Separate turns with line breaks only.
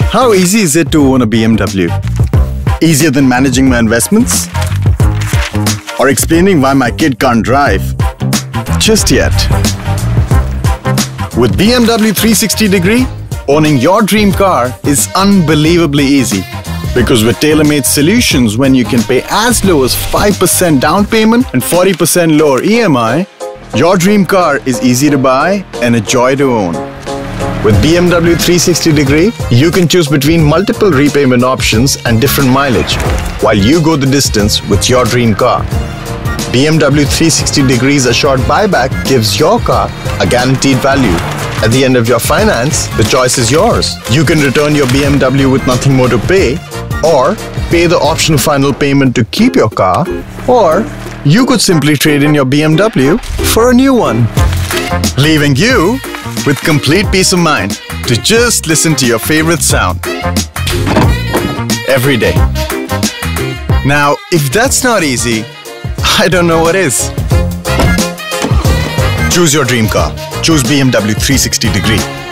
How easy is it to own a BMW? Easier than managing my investments? Or explaining why my kid can't drive? Just yet. With BMW 360-degree, owning your dream car is unbelievably easy. Because with tailor-made solutions, when you can pay as low as 5% down payment and 40% lower EMI, your dream car is easy to buy and a joy to own. With BMW 360-degree, you can choose between multiple repayment options and different mileage, while you go the distance with your dream car. BMW 360-degree's assured buyback gives your car a guaranteed value. At the end of your finance, the choice is yours. You can return your BMW with nothing more to pay, or pay the optional final payment to keep your car, or you could simply trade in your BMW for a new one, leaving you with complete peace of mind to just listen to your favorite sound every day. Now, if that's not easy, I don't know what is. Choose your dream car. Choose BMW 360-degree.